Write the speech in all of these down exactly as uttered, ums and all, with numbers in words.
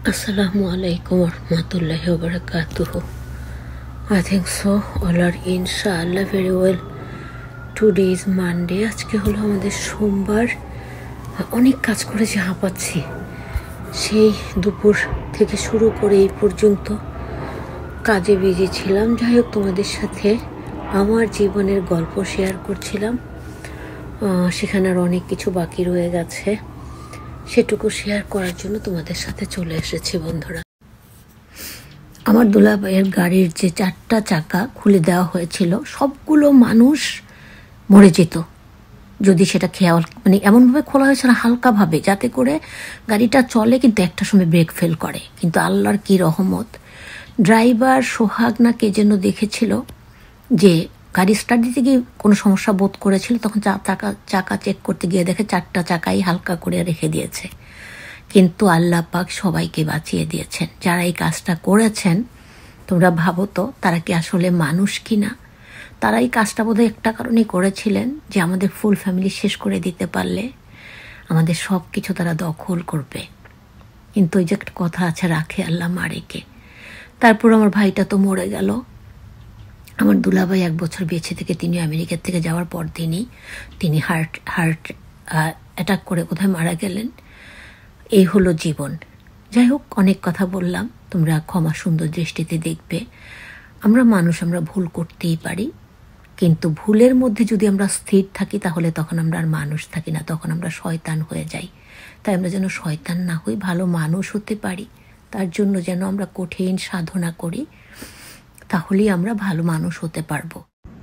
Assalamualaikum warahmatullahi wabarakatuh. I think so. All are inshallah very well. Today is Monday. আজকে হলো আমাদের সোমবার। অনেক কাজ করেছি, হাঁপাচ্ছি। সেই দুপুর থেকে শুরু করে এই পর্যন্ত কাজে বিজি ছিলাম। যাই হোক, তোমাদের সাথে আমার জীবনের গল্প শেয়ার করছিলাম। সেখানে আর অনেক কিছু বাকি রয়ে গেছে, সেটুকু শেয়ার করার জন্য তোমাদের সাথে চলে এসেছি বন্ধুরা। আমার দুলাভাইয়ের গাড়ির যে চারটা চাকা খুলে দেওয়া হয়েছিল, সবগুলো মানুষ মরে যেত যদি সেটা খেয়াল, মানে এমনভাবে খোলা হয়েছিল হালকাভাবে, যাতে করে গাড়িটা চলে কিন্তু একটা সময় ব্রেক ফেল করে। কিন্তু আল্লাহর কি রহমত, ড্রাইভার সোহাগ না কে যেন দেখেছিল যে গাড়ি স্টার্ট দিতে গিয়ে কোনো সমস্যা বোধ করেছিল, তখন চাকা চাকা চেক করতে গিয়ে দেখে চারটা চাকাই হালকা করে রেখে দিয়েছে। কিন্তু আল্লাহ পাক সবাইকে বাঁচিয়ে দিয়েছেন। যারা এই কাজটা করেছেন, তোমরা ভাবো তো তারা কি আসলে মানুষ কি না? তারা এই কাজটা বোধহয় একটা কারণেই করেছিলেন, যে আমাদের ফুল ফ্যামিলি শেষ করে দিতে পারলে আমাদের সব কিছু তারা দখল করবে। কিন্তু ওই যে একটা কথা আছে, রাখে আল্লাহ মারেকে। তারপর আমার ভাইটা তো মরে গেল। আমার দুলাভাই এক বছর বেঁচে থেকে তিনি আমেরিকা থেকে যাওয়ার পর দিনই তিনি হার্ট হার্ট অ্যাটাক করে কোথায় মারা গেলেন। এই হলো জীবন। যাই হোক, অনেক কথা বললাম, তোমরা ক্ষমা সুন্দর দৃষ্টিতে দেখবে। আমরা মানুষ, আমরা ভুল করতেই পারি, কিন্তু ভুলের মধ্যে যদি আমরা স্থির থাকি তাহলে তখন আমরা আর মানুষ থাকি না, তখন আমরা শয়তান হয়ে যাই। তাই আমরা যেন শয়তান না হই, ভালো মানুষ হতে পারি, তার জন্য যেন আমরা কঠিন সাধনা করি, তাহলেই আমরা ভালো মানুষ হতে পারবো।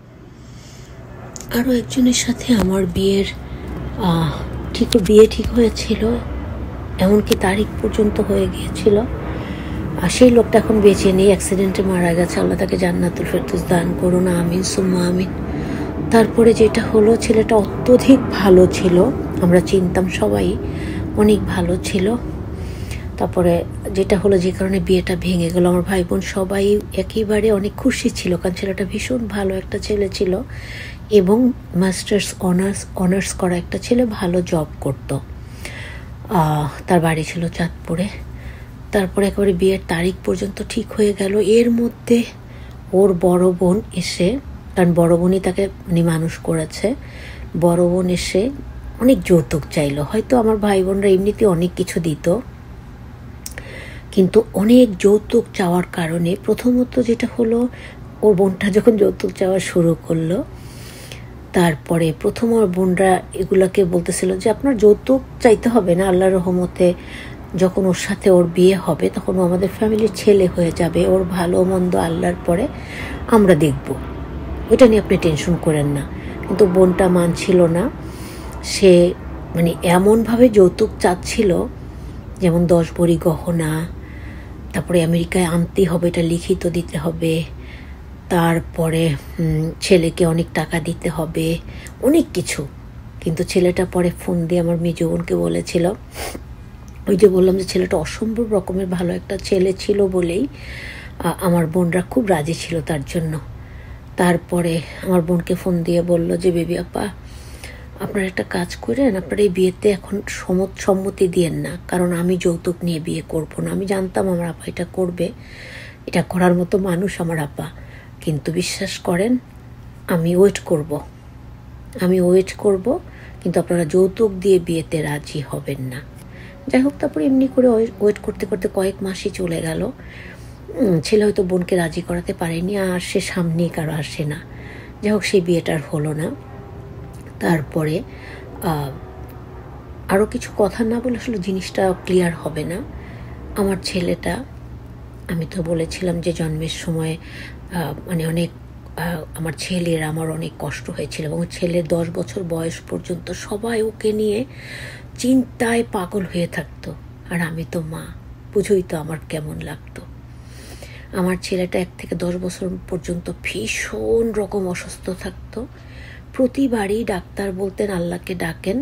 আরও একজনের সাথে আমার বিয়ের ঠিক বিয়ে ঠিক হয়েছিল, এমনকি তারিখ পর্যন্ত হয়ে গিয়েছিল। আর সেই লোকটা এখন বেঁচে নেই, অ্যাক্সিডেন্টে মারা গেছে। আল্লাহ তাকে জান্নাতুল ফেরদৌস দান করুন, আমিন সুম্মা আমিন। তারপরে যেটা হলো, ছেলেটা অত্যধিক ভালো ছিল, আমরা চিনতাম সবাই, অনেক ভালো ছিল। তারপরে যেটা হলো, যে কারণে বিয়েটা ভেঙে গেল, আমার ভাই বোন সবাই একেবারে অনেক খুশি ছিল, কারণ ছেলেটা ভীষণ ভালো একটা ছেলে ছিল এবং মাস্টার্স অনার্স অনার্স করা একটা ছেলে, ভালো জব করত। তার বাড়ি ছিল চাঁদপুরে। তারপরে একেবারে বিয়ের তারিখ পর্যন্ত ঠিক হয়ে গেল। এর মধ্যে ওর বড় বোন এসে, কারণ বড় বোনই তাকে মানে মানুষ করেছে, বড় বোন এসে অনেক যৌতুক চাইলো। হয়তো আমার ভাই বোনরা এমনিতে অনেক কিছু দিত, কিন্তু অনেক যৌতুক চাওয়ার কারণে প্রথমত যেটা হলো, ওর বোনটা যখন যৌতুক চাওয়া শুরু করলো, তারপরে প্রথম ওর বোনরা এগুলাকে বলতেছিল যে আপনার যৌতুক চাইতে হবে না, আল্লাহর রহমতে যখন ওর সাথে ওর বিয়ে হবে তখন ও আমাদের ফ্যামিলির ছেলে হয়ে যাবে, ওর ভালো মন্দ আল্লাহর পরে আমরা দেখব, ওইটা নিয়ে আপনি টেনশন করেন না। কিন্তু বোনটা মানছিল না, সে মানে এমনভাবে যৌতুক চাচ্ছিল, যেমন দশ ভরি গহনা, তারপরে আমেরিকায় আনতে হবে, এটা লিখিত দিতে হবে, তারপরে ছেলেকে অনেক টাকা দিতে হবে, অনেক কিছু। কিন্তু ছেলেটা পরে ফোন দিয়ে আমার মেজ বোনকে বলেছিল, ওই যে বললাম যে ছেলেটা অসম্ভব রকমের ভালো একটা ছেলে ছিল বলেই আমার বোনরা খুব রাজি ছিল তার জন্য। তারপরে আমার বোনকে ফোন দিয়ে বলল যে বেবি আপা, আপনারা একটা কাজ করেন, আপনারা এই বিয়েতে এখন সম্মতি দিয়েন না, কারণ আমি যৌতুক নিয়ে বিয়ে করব না। আমি জানতাম আমার আপা এটা করবে, এটা করার মতো মানুষ আমার আপা, কিন্তু বিশ্বাস করেন আমি ওয়েট করব, আমি ওয়েট করব, কিন্তু আপনারা যৌতুক দিয়ে বিয়েতে রাজি হবেন না। যাই হোক, তারপরে এমনি করে ওয়েট করতে করতে কয়েক মাসই চলে গেল। ছেলে হয়তো বোনকে রাজি করাতে পারেনি, আর সে সামনেই কারো আসে না। যাই হোক, সেই বিয়েটার হলো না। তারপরে আরও কিছু কথা না বলে আসলে জিনিসটা ক্লিয়ার হবে না। আমার ছেলেটা, আমি তো বলেছিলাম যে জন্মের সময় মানে অনেক আমার ছেলের আমার অনেক কষ্ট হয়েছিল, এবং ছেলের দশ বছর বয়স পর্যন্ত সবাই ওকে নিয়ে চিন্তায় পাগল হয়ে থাকতো, আর আমি তো মা, বুঝোই তো আমার কেমন লাগতো। আমার ছেলেটা এক থেকে দশ বছর পর্যন্ত ভীষণ রকম অসুস্থ থাকতো। প্রতিবারই ডাক্তার বলতেন আল্লাহকে ডাকেন,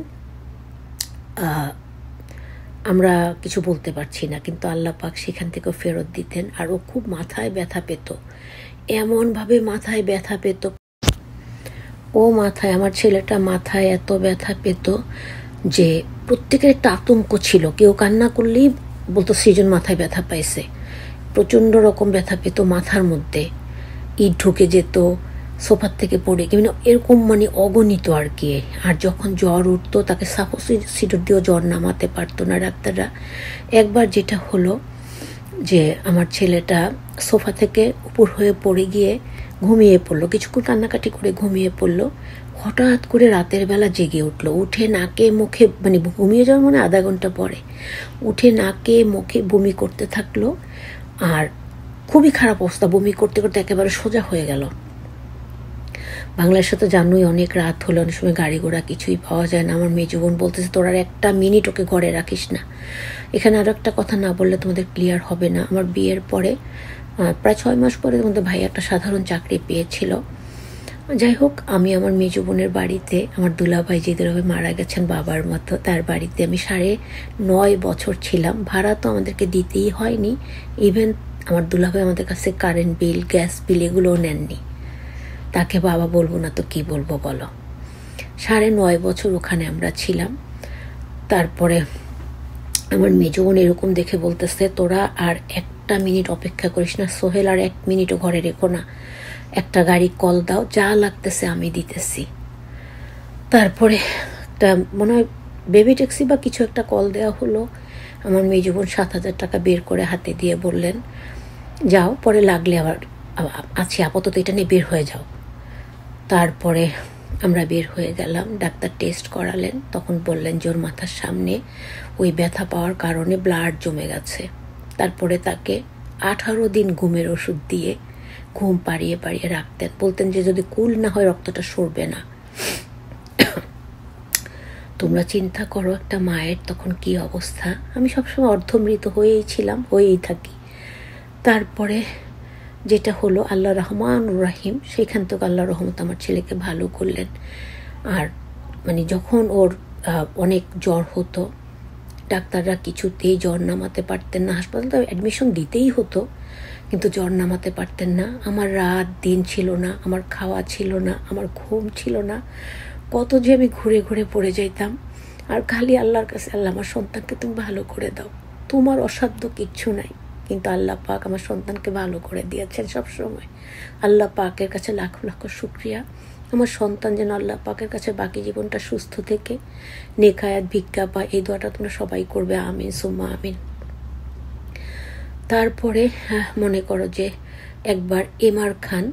আমরা কিছু বলতে পারছি না, কিন্তু আল্লাহ পাক সেখান থেকে ফেরত দিতেন। আর ও খুব মাথায় ব্যথা পেত, এমনভাবে মাথায় ব্যথা পেত, ও মাথায় আমার ছেলেটা মাথায় এত ব্যথা পেত যে প্রত্যেকের একটা আতঙ্ক ছিল, কেউ কান্না করলেই বলতো সৃজন মাথায় ব্যথা পাইছে, প্রচণ্ড রকম ব্যথা পেত মাথার মধ্যে, ইট ঢুকে যেত, সোফার থেকে পড়ে কি মানে এরকম মানে অগণিত আর কি। আর যখন জ্বর উঠতো তাকে সাপোসিডর দিয়েও জ্বর নামাতে পারতো না ডাক্তাররা। একবার যেটা হলো যে আমার ছেলেটা সোফা থেকে উপর হয়ে পড়ে গিয়ে ঘুমিয়ে পড়লো, কিছুক্ষণ কান্নাকাটি করে ঘুমিয়ে পড়লো। হঠাৎ করে রাতের বেলা জেগে উঠলো, উঠে নাকে মুখে মানে ঘুমিয়ে যাওয়ার মানে আধা ঘন্টা পরে উঠে নাকে মুখে বমি করতে থাকলো। আর খুবই খারাপ অবস্থা, বমি করতে করতে একেবারে সোজা হয়ে গেল। বাংলাদেশে তো জানোই অনেক রাত হলে অনেক সময় গাড়ি ঘোড়া কিছুই পাওয়া যায় না। আমার মেজো বোন বলতেছে তোর আর একটা মিনিট ওকে ঘরে রাখিস না। এখানে আরও একটা কথা না বললে তোমাদের ক্লিয়ার হবে না। আমার বিয়ের পরে প্রায় ছয় মাস পরে তোমাদের ভাই একটা সাধারণ চাকরি পেয়েছিল। যাই হোক, আমি আমার মেজো বোনের বাড়িতে, আমার দুলাভাই যে দুলাভাই মারা গেছেন বাবার মতো, তার বাড়িতে আমি সাড়ে নয় বছর ছিলাম। ভাড়া তো আমাদেরকে দিতেই হয়নি, ইভেন আমার দুলাভাই আমাদের কাছে কারেন্ট বিল, গ্যাস বিল এগুলোও নেননি। তাকে বাবা বলবো না তো কি বলবো বলো। সাড়ে নয় বছর ওখানে আমরা ছিলাম। তারপরে আমার মেজো বোন এরকম দেখে বলতেছে তোরা আর একটা মিনিট অপেক্ষা করিস না, সোহেল আর এক মিনিটও ঘরে রেখো না, একটা গাড়ি কল দাও, যা লাগতেছে আমি দিতেছি। তারপরে একটা মনে হয় বেবি ট্যাক্সি বা কিছু একটা কল দেওয়া হলো। আমার মেজো বোন সাত হাজার টাকা বের করে হাতে দিয়ে বললেন যাও, পরে লাগলে আবার আছি, আপাতত এটা নিয়ে বের হয়ে যাও। তারপরে আমরা বের হয়ে গেলাম, ডাক্তার টেস্ট করালেন, তখন বললেন যে ওর মাথার সামনে ওই ব্যথা পাওয়ার কারণে ব্লাড জমে গেছে। তারপরে তাকে আঠারো দিন ঘুমের ওষুধ দিয়ে ঘুম পাড়িয়ে পাড়িয়ে রাখতেন, বলতেন যে যদি কুল না হয় রক্তটা সরবে না। তোমরা চিন্তা করো একটা মায়ের তখন কি অবস্থা। আমি সবসময় অর্ধমৃত হয়েই ছিলাম, হয়েই থাকি। তারপরে যেটা হলো আল্লাহ রহমান রাহিম, সেখান থেকে আল্লাহ রহমত আমার ছেলেকে ভালো করলেন। আর মানে যখন ওর অনেক জ্বর হতো, ডাক্তাররা কিছুতেই জ্বর নামাতে পারতেন না, হাসপাতালে অ্যাডমিশন দিতেই হতো, কিন্তু জ্বর নামাতে পারতেন না। আমার রাত দিন ছিল না, আমার খাওয়া ছিল না, আমার ঘুম ছিল না, কত যে আমি ঘুরে ঘুরে পড়ে যাইতাম। আর খালি আল্লাহর কাছে, আল্লাহ আমার সন্তানকে তুমি ভালো করে দাও, তোমার অসাধ্য কিচ্ছু নাই। কিন্তু আল্লাহ পাক আমার সন্তানকে ভালো করে দিয়েছেন সবসময়। আল্লাহ পাকের কাছে লাখ লাখ শুকরিয়া। আমার সন্তান যেন আল্লাহ পাকের কাছে বাকি জীবনটা সুস্থ থেকে নেকায়াত ভিক্ষা পায়, এই দোয়াটা তোমরা সবাই করবে, আমিন সুম্মা আমিন। তারপরে মনে করো যে একবার এমআর খান,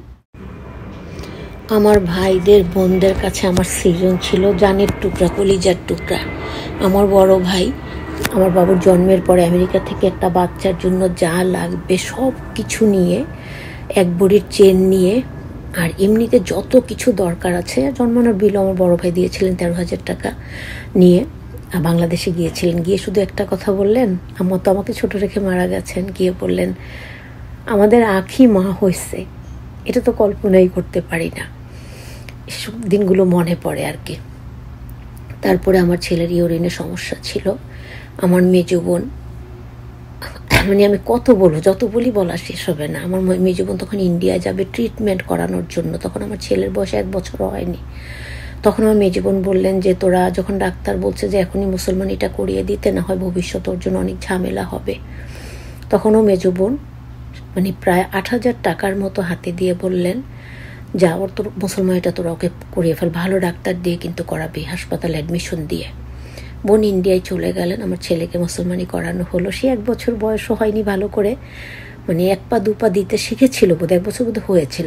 আমার ভাইদের বোনদের কাছে আমার সৃজন ছিল জানের টুকরা, কলিজার টুকরা। আমার বড় ভাই আমার বাবুর জন্মের পরে আমেরিকা থেকে একটা বাচ্চার জন্য যা লাগবে সব কিছু নিয়ে, এক বড়ির চেন নিয়ে, আর এমনিতে যত কিছু দরকার আছে, জন্মানোর বিল আমার বড় ভাই দিয়েছিলেন তেরো হাজার টাকা নিয়ে বাংলাদেশে গিয়েছিলেন। গিয়ে শুধু একটা কথা বললেন, আমার তো আমাকে ছোট রেখে মারা গেছেন, গিয়ে বললেন আমাদের আখি মা হয়েছে, এটা তো কল্পনাই করতে পারি না। এসব দিনগুলো মনে পড়ে আর কি। তারপরে আমার ছেলের ইউরিনের সমস্যা ছিল। আমার মেজো বোন, মানে আমি কত বলবো, যত বলি বলা শেষ হবে না। আমার মেজো বোন তখন ইন্ডিয়া যাবে ট্রিটমেন্ট করানোর জন্য, তখন আমার ছেলের বয়স এক বছরও হয়নি। তখন আমার মেজো বোন বললেন যে তোরা যখন ডাক্তার বলছে যে এখনই মুসলমানিটা করিয়ে দিতে, না হয় ভবিষ্যৎ ওর জন্য অনেক ঝামেলা হবে। তখনও মেজো বোন মানে প্রায় আট হাজার টাকার মতো হাতে দিয়ে বললেন যা ওর তোর মুসলমানিটা তোরা ওকে করিয়ে ফেল, ভালো ডাক্তার দিয়ে কিন্তু করাবি, হাসপাতালে অ্যাডমিশন দিয়ে। বোন ইন্ডিয়ায় চলে গেলেন, আমার ছেলেকে মুসলমানি করানো হলো। সে এক বছর বয়সও হয়নি ভালো করে, মানে এক পা দু পা দিতে শিখেছিল বোধ, এক বছর বোধ হয়েছিল,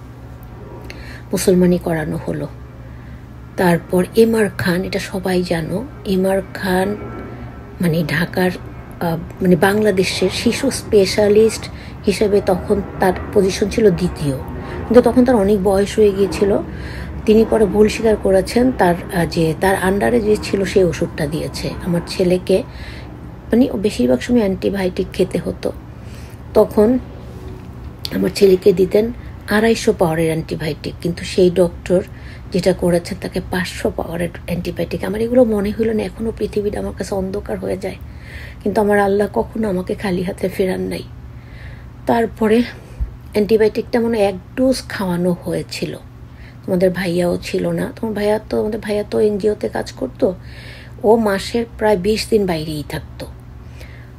মুসলমানি করানো হলো। তারপর এমআর খান, এটা সবাই জানো, এমআর খান মানে ঢাকার মানে বাংলাদেশের শিশু স্পেশালিস্ট হিসেবে তখন তার পজিশন ছিল দ্বিতীয়, কিন্তু তখন তার অনেক বয়স হয়ে গিয়েছিল। তিনি পরে ভুল স্বীকার করেছেন, তার যে তার আন্ডারে যে ছিল সেই ওষুধটা দিয়েছে আমার ছেলেকে, মানে বেশিরভাগ সময় অ্যান্টিবায়োটিক খেতে হতো। তখন আমার ছেলেকে দিতেন আড়াইশো পাওয়ারের অ্যান্টিবায়োটিক, কিন্তু সেই ডক্টর যেটা করেছেন তাকে পাঁচশো পাওয়ারের অ্যান্টিবায়োটিক। আমার এগুলো মনে হইল না, এখনও পৃথিবীটা আমার কাছে অন্ধকার হয়ে যায়, কিন্তু আমার আল্লাহ কখনো আমাকে খালি হাতে ফেরান নাই। তারপরে অ্যান্টিবায়োটিকটা মানে এক ডোজ খাওয়ানো হয়েছিল। তোমাদের ভাইয়াও ছিল না, তোমার ভাইয়া তো আমাদের ভাইয়া তো এনজিওতে কাজ করতো, ও মাসের প্রায় বিশ দিন বাইরেই থাকতো।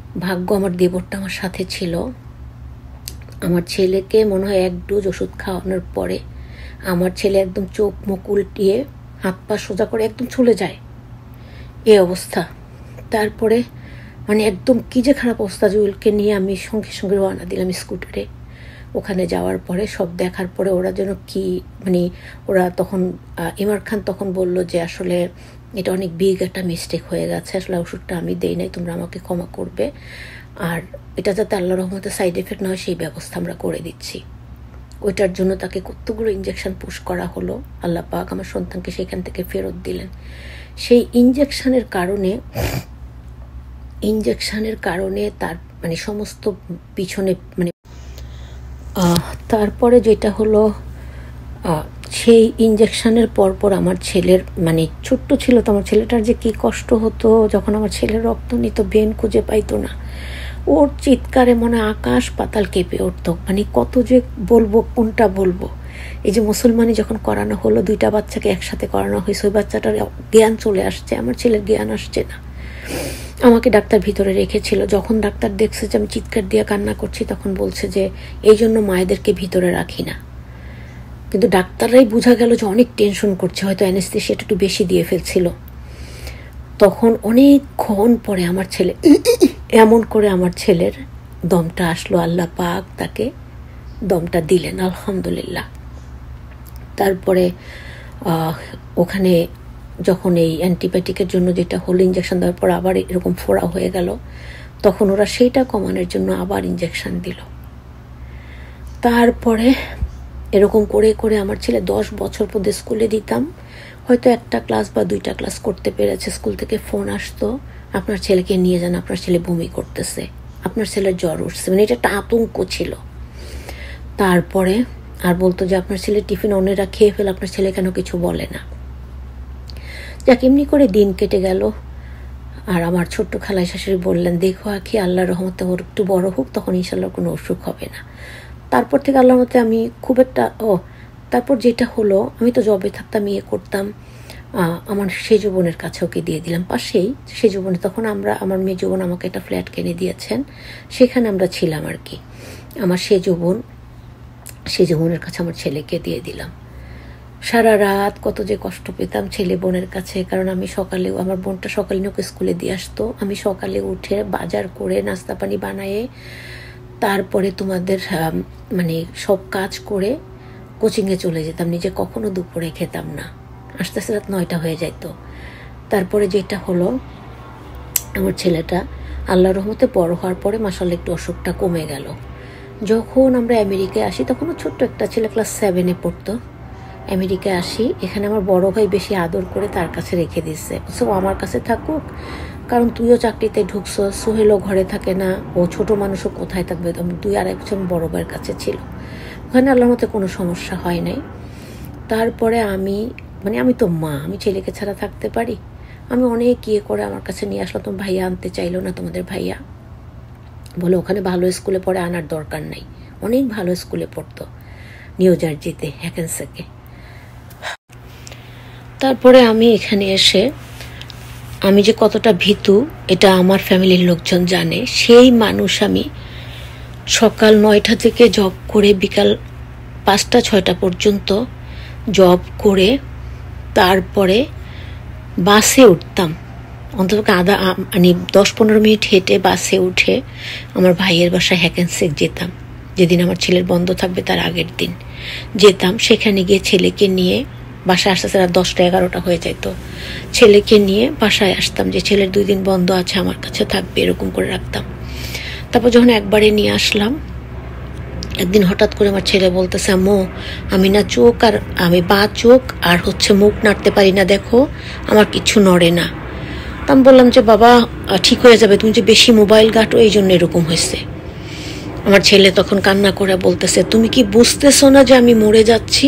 ভাগ্য আমার দেবরটা আমার সাথে ছিল। আমার ছেলেকে মনে হয় এক ডোজ ওষুধ খাওয়ানোর পরে আমার ছেলে একদম চোখ মুখ উল্টিয়ে হাত পা সোজা করে একদম চলে যায়, এই অবস্থা। তারপরে মানে একদম কী যে খারাপ অবস্থা, জুয়েলকে নিয়ে আমি সঙ্গে সঙ্গে রওনা দিলাম স্কুটারে। ওখানে যাওয়ার পরে সব দেখার পরে ওরা যেন কি মানে ওরা তখন ইমার খান তখন বলল যে আসলে এটা অনেক বিগ একটা মিস্টেক হয়ে গেছে, আসলে ওষুধটা আমি দেই নাই, তোমরা আমাকে ক্ষমা করবে, আর এটা যাতে আল্লাহ রহমতে সাইড এফেক্ট না হয় সেই ব্যবস্থা আমরা করে দিচ্ছি। ওইটার জন্য তাকে কতগুলো ইঞ্জেকশন পুশ করা হলো, আল্লাহ পাক আমার সন্তানকে সেখান থেকে ফেরত দিলেন। সেই ইঞ্জেকশনের কারণে ইঞ্জেকশনের কারণে তার মানে সমস্ত পিছনে মানে তারপরে যেটা হলো সেই ইঞ্জেকশনের পরপর আমার ছেলের মানে ছোট্ট ছিল তো, আমার ছেলেটার যে কী কষ্ট হতো যখন আমার ছেলের রক্ত নিত, বেন খুঁজে পাইতো না, ওর চিৎকারে মনে আকাশ পাতাল কেঁপে উঠতো। মানে কত যে বলবো, কোনটা বলবো। এই যে মুসলমানি যখন করানো হলো, দুইটা বাচ্চাকে একসাথে করানো হয়েছে, ওই বাচ্চাটার জ্ঞান চলে আসছে, আমার ছেলের জ্ঞান আসছে না। আমাকে ডাক্তার ভিতরে রেখেছিল, যখন ডাক্তার দেখছে যে আমি চিৎকার দিয়ে কান্না করছি তখন বলছে যে এই জন্য মায়েদেরকে ভিতরে রাখি না। কিন্তু ডাক্তাররাই বোঝা গেল যে অনেক টেনশন করছে, হয়তো অ্যানেস্থেসিয়াটা একটু বেশি দিয়ে ফেলছিল। তখন অনেকক্ষণ পরে আমার ছেলে এমন করে আমার ছেলের দমটা আসলো, আল্লাহ পাক তাকে দমটা দিলেন আলহামদুলিল্লাহ। তারপরে ওখানে যখন এই অ্যান্টিবায়োটিকের জন্য যেটা হলো ইঞ্জেকশন দেওয়ার পর আবার এরকম ফোড়া হয়ে গেল, তখন ওরা সেইটা কমানোর জন্য আবার ইঞ্জেকশন দিল। তারপরে এরকম করে করে আমার ছেলে দশ বছর পর্যন্ত স্কুলে দিতাম, হয়তো একটা ক্লাস বা দুইটা ক্লাস করতে পেরেছে। স্কুল থেকে ফোন আসতো, আপনার ছেলেকে নিয়ে যান, আপনার ছেলে বমি করতেছে, আপনার ছেলের জ্বর উঠছে, মানে এটা একটা আতঙ্ক ছিল। তারপরে আর বলতো যে আপনার ছেলে টিফিন অন্যেরা খেয়ে ফেলে, আপনার ছেলে কেন কিছু বলে না। যাক এমনি করে দিন কেটে গেল। আর আমার ছোট্ট খালাই শাশুড়ি বললেন, দেখো আখি আল্লাহর রহমতে ওর একটু বড় হোক, তখন ইনশাল্লাহ কোনো অসুখ হবে না। তারপর থেকে আল্লাহর রহমতে আমি খুব একটা ও তারপর যেটা হলো, আমি তো জবে থাকতাম, ইয়ে করতাম, আমার সেজ বোনের কাছে ওকে দিয়ে দিলাম পাশেই সেজ বোনে। তখন আমরা আমার মেজ বোন আমাকে একটা ফ্ল্যাট কিনে দিয়েছেন, সেখানে আমরা ছিলাম আর কি। আমার সেজ বোন সেজ বোনের কাছে আমার ছেলেকে দিয়ে দিলাম। সারা রাত কত যে কষ্ট পেতাম ছেলে বোনের কাছে, কারণ আমি সকালে আমার বোনটা সকালে ওকে স্কুলে দিয়ে আসতো, আমি সকালে উঠে বাজার করে নাস্তা পানি বানায়ে তারপরে তোমাদের মানে সব কাজ করে কোচিংয়ে চলে যেতাম, নিজে কখনো দুপুরে খেতাম না, আস্তে আস্তে রাত নয়টা হয়ে যেত। তারপরে যেটা হলো, আমার ছেলেটা আল্লাহর রহমতে বড় হওয়ার পরে মাশাআল্লাহ একটু অসুখটা কমে গেল। যখন আমরা আমেরিকায় আসি, তখনও ছোট্ট একটা ছেলে ক্লাস সেভেনে পড়তো, আমেরিকায় আসি, এখানে আমার বড় ভাই বেশি আদর করে তার কাছে রেখে দিচ্ছে, সো আমার কাছে থাকুক, কারণ তুইও চাকরিতে ঢুকছ, সোহেলও ঘরে থাকে না, ও ছোট মানুষও কোথায় থাকবে, দুই আড়াই বছর বড় ভাইয়ের কাছে ছিল, ওখানে আল্লাহর মতে কোনো সমস্যা হয় নাই। তারপরে আমি মানে আমি তো মা, আমি ছেলেকে ছাড়া থাকতে পারি, আমি অনেক ইয়ে করে আমার কাছে নিয়ে আসলাম। তোমার ভাইয়া আনতে চাইলো না, তোমাদের ভাইয়া বলে ওখানে ভালো স্কুলে পড়ে, আনার দরকার নাই, অনেক ভালো স্কুলে পড়তো নিউ জার্জিতে হ্যাকেন্সেকে। তারপরে আমি এখানে এসে আমি যে কতটা ভীতু এটা আমার ফ্যামিলির লোকজন জানে। সেই মানুষ আমি সকাল নয়টা থেকে জব করে বিকাল পাঁচটা ছয়টা পর্যন্ত জব করে তারপরে বাসে উঠতাম, অন্তত আধা মানে দশ পনেরো মিনিট হেঁটে বাসে উঠে আমার ভাইয়ের বাসায় হ্যাকেন্সেক যেতাম, যেদিন আমার ছেলের বন্ধ থাকবে তার আগের দিন যেতাম। সেখানে গিয়ে ছেলেকে নিয়ে বাসায় আসতে আসতে রাত দশটা এগারোটা হয়ে যেত, ছেলেকে নিয়ে বাসায় আসতাম, যে ছেলের দুই দিন বন্ধ আছে আমার কাছে থাকবে, এরকম করে রাখতাম। তারপর যখন একবারে নিয়ে আসলাম, একদিন হঠাৎ করে আমার ছেলে বলতেছে, আম্মু আমি না চোখ আর আমি বা চোখ আর হচ্ছে মুখ নাড়তে পারি না, দেখো আমার কিছু নড়ে না। তা আমি বললাম যে বাবা ঠিক হয়ে যাবে, তুমি যে বেশি মোবাইল ঘাঁটো এই জন্য এরকম হয়েছে। আমার ছেলে তখন কান্না করে বলতেছে, তুমি কি বুঝতেছো না যে আমি মরে যাচ্ছি,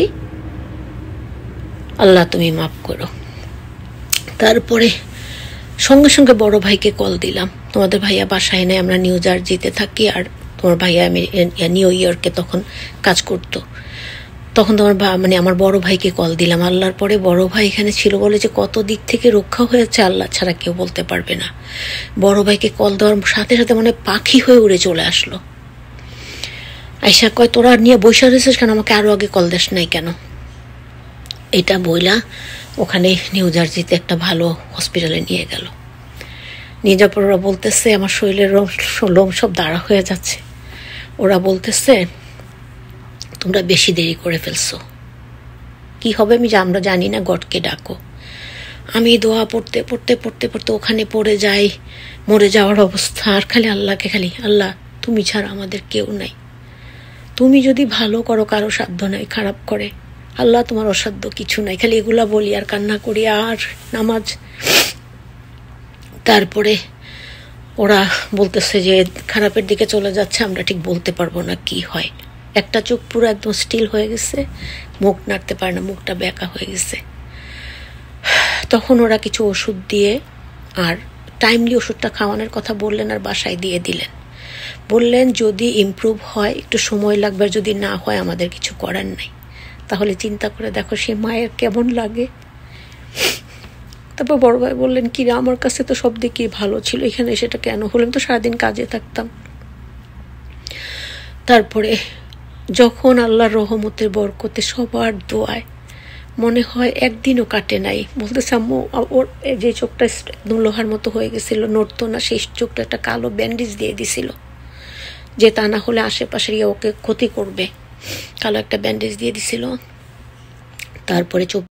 আল্লাহ তুমি মাফ করো। তারপরে সঙ্গে সঙ্গে বড় ভাইকে কল দিলাম, তোমাদের ভাইয়া বাসায় নেই, আমরা নিউ জার্জিতে থাকি, আর তোমার ভাইয়া নিউ ইয়র্কে তখন কাজ করতো। তখন তো আমার মানে আমার বড় ভাইকে কল দিলাম। আল্লাহর পরে বড় ভাই এখানে ছিল বলে যে কত দিক থেকে রক্ষা হয়েছে আল্লাহ ছাড়া কেউ বলতে পারবে না। বড় ভাইকে কল দেওয়ার সাথে সাথে মানে পাখি হয়ে উড়ে চলে আসলো। আইসা কয় তোরা নিয়ে বৈশা রয়েছিস কেন, আমাকে আরো আগে কল দেস নাই কেন? এটা বইলা ওখানে নিউ জার্সিতে একটা ভালো হসপিটালে নিয়ে গেল। নিয়ে যাওয়ার পর ওরা বলতেছে আমার শরীরের লোম সব দাঁড়া হয়ে যাচ্ছে। ওরা বলতেছে তোমরা বেশি দেরি করে ফেলছো, কি হবে আমি আমরা জানি না, গডকে ডাকো। আমি দোয়া পড়তে পড়তে পড়তে পড়তে ওখানে পড়ে যাই, মরে যাওয়ার অবস্থা। আর খালি আল্লাহকে খালি, আল্লাহ তুমি ছাড়া আমাদের কেউ নাই, তুমি যদি ভালো করো কারো সাধ্য নাই, খারাপ করে আল্লাহ তোমার অসাধ্য কিছু নাই। খালি এগুলা বলি আর কান্না করি আর নামাজ। তারপরে ওরা বলতেছে যে খারাপের দিকে চলে যাচ্ছে, আমরা ঠিক বলতে পারবো না কি হয়। একটা চোখ পুরো একদম স্টিল হয়ে গেছে, মুখ নাড়তে পারে না, মুখটা বেঁকা হয়ে গেছে। তখন ওরা কিছু ওষুধ দিয়ে আর টাইমলি ওষুধটা খাওয়ানোর কথা বললেন আর বাসায় দিয়ে দিলেন। বললেন যদি ইমপ্রুভ হয় একটু সময় লাগবে, যদি না হয় আমাদের কিছু করার নাই। তাহলে চিন্তা করে দেখো সে মায়ের কেমন লাগে। তারপর বড় ভাই বললেন কি রে, আমার কাছে তো সব দিকেই ভালো ছিল, এখানে সেটা কেন হলাম, তো সারাদিন কাজে থাকতাম। তারপরে যখন আল্লাহর রহমতের বরকতে সবার দোয়ায় মনে হয় একদিনও কাটে নাই, বলতেছে আম্মু ওর যে চোখটা একদম লোহার মতো হয়ে গেছিল, নড়তো না, সেই চোখটা একটা কালো ব্যান্ডেজ দিয়ে দিছিল যে তা না হলে আশেপাশে ওকে ক্ষতি করবে, কালো একটা ব্যান্ডেজ দিয়ে দিছিল। তারপরে চোখ